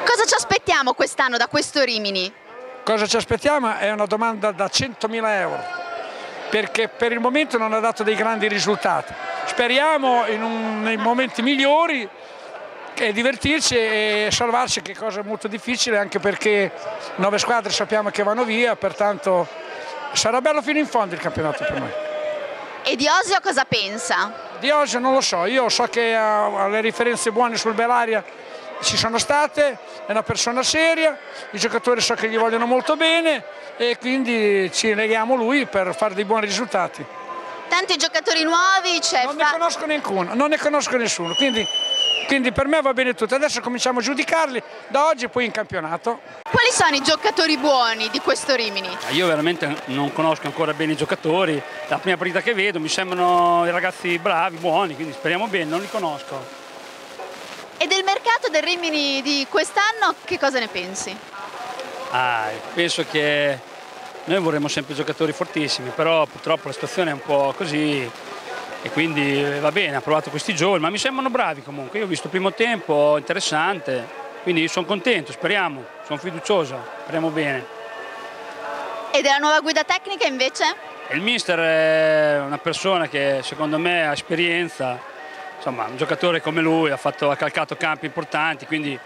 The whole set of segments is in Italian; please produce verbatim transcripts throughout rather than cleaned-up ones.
Cosa ci aspettiamo quest'anno da questo Rimini? Cosa ci aspettiamo è una domanda da centomila euro, perché per il momento non ha dato dei grandi risultati. Speriamo in un, nei momenti migliori e divertirci e salvarci, che cosa molto difficile, anche perché nove squadre sappiamo che vanno via, pertanto sarà bello fino in fondo il campionato per noi. E di Osio cosa pensa? Di Osio non lo so, io so che ha le referenze buone sul Bellaria ci sono state, è una persona seria, i giocatori so che gli vogliono molto bene e quindi ci leghiamo a lui per fare dei buoni risultati. Tanti giocatori nuovi, c'è non ne conosco nessuno, non ne conosco nessuno, quindi, quindi per me va bene tutto. Adesso cominciamo a giudicarli da oggi e poi in campionato. Quali sono i giocatori buoni di questo Rimini? Io veramente non conosco ancora bene i giocatori, la prima partita che vedo mi sembrano i ragazzi bravi, buoni, quindi speriamo bene, non li conosco. E del mercato del Rimini di quest'anno che cosa ne pensi? Ah, penso che noi vorremmo sempre giocatori fortissimi, però purtroppo la situazione è un po' così e quindi va bene, ha provato questi giovani, ma mi sembrano bravi comunque. Io ho visto il primo tempo interessante, quindi sono contento, speriamo, sono fiducioso, speriamo bene. E della nuova guida tecnica invece? Il mister è una persona che secondo me ha esperienza. Insomma, un giocatore come lui ha, fatto, ha calcato campi importanti, quindi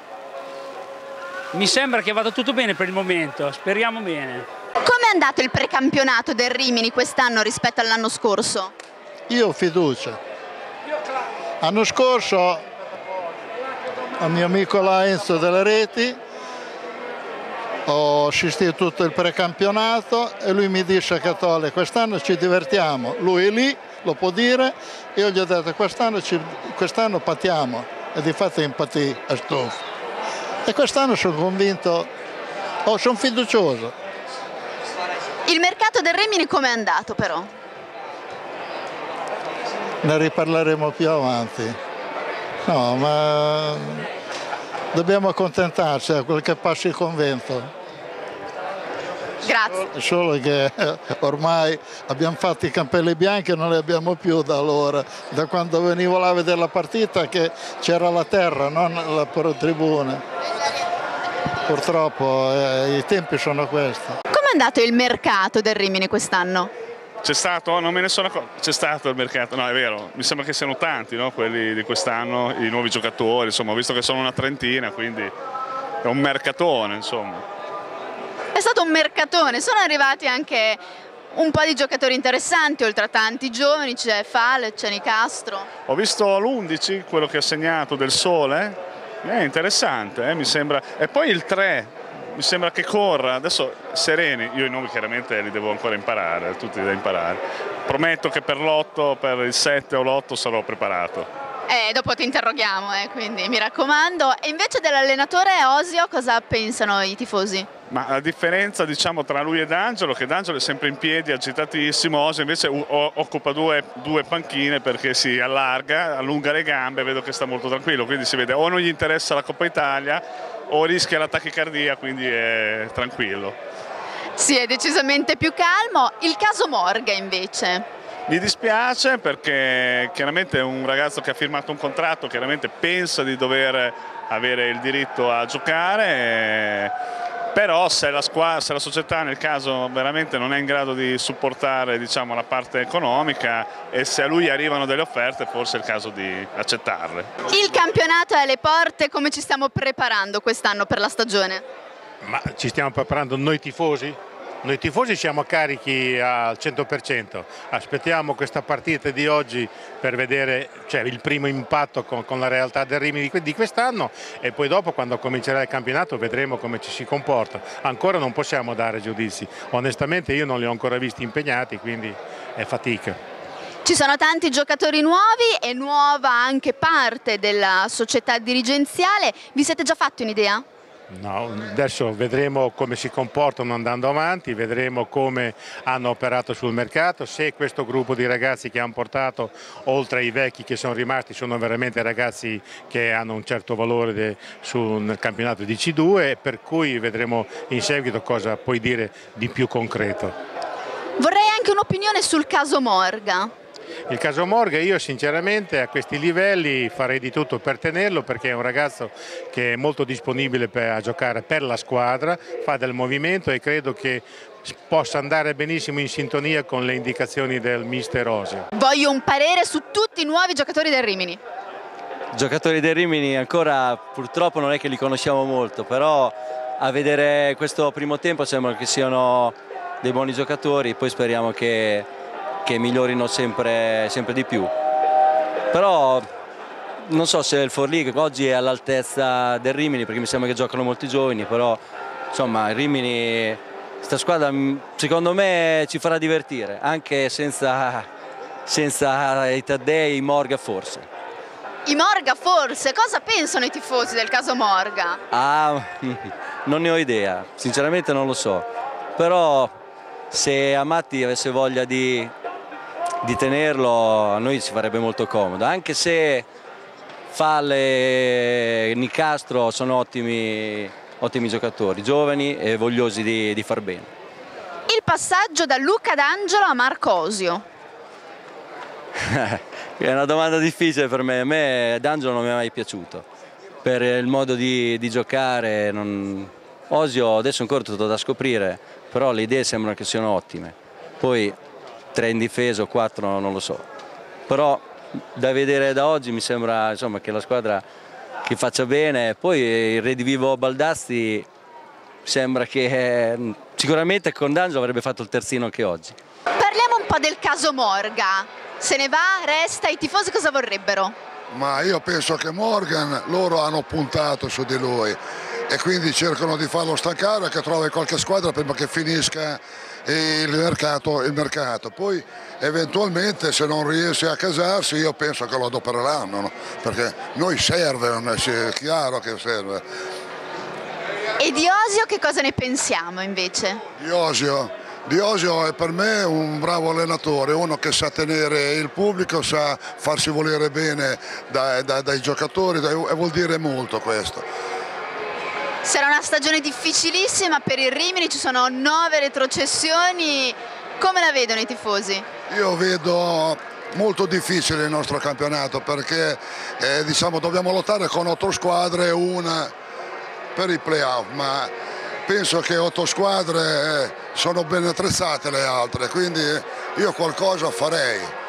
mi sembra che vada tutto bene per il momento, speriamo bene. Come è andato il precampionato del Rimini quest'anno rispetto all'anno scorso? Io ho fiducia. L'anno scorso al mio amico là Enzo delle Reti ho assistito tutto il precampionato e lui mi dice che Tole, quest'anno ci divertiamo, lui è lì, lo può dire, io gli ho detto quest'anno quest'anno patiamo e di fatto impatì a stufo. E quest'anno sono convinto, oh, sono fiducioso. Il mercato del Rimini com'è andato però? Ne riparleremo più avanti. No, ma dobbiamo accontentarci a quel che passa il convento. Grazie. Solo che ormai abbiamo fatto i cappelli bianchi e non li abbiamo più da allora, da quando venivo là a vedere la partita che c'era la terra, non la tribuna. Purtroppo eh, i tempi sono questi. Com'è andato il mercato del Rimini quest'anno? C'è stato, non me ne sono accorto, c'è stato il mercato, no è vero, mi sembra che siano tanti, no? Quelli di quest'anno, i nuovi giocatori, insomma, ho visto che sono una trentina, quindi è un mercatone, insomma. È stato un mercatone, sono arrivati anche un po' di giocatori interessanti, oltre a tanti giovani, c'è Fale, c'è Nicastro. Ho visto l'undici, quello che ha segnato del Sole, è interessante, eh, mi sembra, e poi il tre, mi sembra che corra, adesso sereni, io i nomi chiaramente li devo ancora imparare, tutti da imparare, prometto che per l'otto, per il sette o l'otto sarò preparato. Eh, dopo ti interroghiamo, eh, quindi mi raccomando. E invece dell'allenatore Osio cosa pensano i tifosi? Ma la differenza diciamo tra lui e D'Angelo, che D'Angelo è sempre in piedi, agitatissimo, Osio invece occupa due, due panchine perché si allarga, allunga le gambe, vedo che sta molto tranquillo, quindi si vede o non gli interessa la Coppa Italia o rischia la tachicardia, quindi è tranquillo. Sì, è decisamente più calmo. Il caso Morga invece? Mi dispiace perché chiaramente è un ragazzo che ha firmato un contratto, chiaramente pensa di dover avere il diritto a giocare, però se la, squadra, se la società nel caso veramente non è in grado di supportare diciamo, la parte economica e se a lui arrivano delle offerte forse è il caso di accettarle. Il campionato è alle porte, come ci stiamo preparando quest'anno per la stagione? Ma ci stiamo preparando noi tifosi? Noi tifosi siamo carichi al cento per cento, aspettiamo questa partita di oggi per vedere cioè, il primo impatto con, con la realtà del Rimini di quest'anno e poi dopo quando comincerà il campionato vedremo come ci si comporta. Ancora non possiamo dare giudizi, onestamente io non li ho ancora visti impegnati, quindi è fatica. Ci sono tanti giocatori nuovi e nuova anche parte della società dirigenziale, vi siete già fatti un'idea? No, adesso vedremo come si comportano andando avanti, vedremo come hanno operato sul mercato, se questo gruppo di ragazzi che hanno portato, oltre ai vecchi che sono rimasti, sono veramente ragazzi che hanno un certo valore sul campionato di C due, per cui vedremo in seguito cosa puoi dire di più concreto. Vorrei anche un'opinione sul caso Morga. Il caso Morga io sinceramente a questi livelli farei di tutto per tenerlo, perché è un ragazzo che è molto disponibile per, a giocare per la squadra, fa del movimento e credo che possa andare benissimo in sintonia con le indicazioni del mister Osio. Voglio un parere su tutti i nuovi giocatori del Rimini. Giocatori del Rimini ancora purtroppo non è che li conosciamo molto, però a vedere questo primo tempo sembra che siano dei buoni giocatori, poi speriamo che, che migliorino sempre, sempre di più. Però non so se il Forlì oggi è all'altezza del Rimini, perché mi sembra che giocano molti giovani, però insomma il Rimini, questa squadra secondo me ci farà divertire, anche senza, senza i Taddei, i Morga forse. I Morga forse? Cosa pensano i tifosi del caso Morga? Ah, non ne ho idea, sinceramente non lo so, però se Amati avesse voglia di, di tenerlo a noi ci farebbe molto comodo, anche se Falle e Nicastro sono ottimi, ottimi giocatori, giovani e vogliosi di, di far bene. Il passaggio da Luca D'Angelo a Marco Osio. È una domanda difficile per me, a me D'Angelo non mi è mai piaciuto, per il modo di, di giocare, non... Osio adesso è ancora tutto da scoprire, però le idee sembrano che siano ottime, poi tre in difesa o quattro non lo so, però da vedere da oggi mi sembra insomma, che la squadra che faccia bene, poi il redivivo Baldassi sembra che sicuramente con D'Angelo avrebbe fatto il terzino anche oggi. Parliamo un po' del caso Morga. Se ne va, resta, i tifosi cosa vorrebbero? Ma io penso che Morgan, loro hanno puntato su di lui e quindi cercano di farlo staccare, che trovi qualche squadra prima che finisca il mercato, il mercato. Poi eventualmente se non riesce a casarsi io penso che lo adopereranno, no? Perché noi serve, è chiaro che serve. E di Osio che cosa ne pensiamo invece? Di Osio? Di Osio è per me un bravo allenatore, uno che sa tenere il pubblico, sa farsi volere bene dai, dai, dai giocatori e vuol dire molto questo. Sarà una stagione difficilissima per il Rimini, ci sono nove retrocessioni, come la vedono i tifosi? Io vedo molto difficile il nostro campionato perché eh, diciamo, dobbiamo lottare con otto squadre, una per i playoff, ma penso che otto squadre sono ben attrezzate le altre, quindi io qualcosa farei.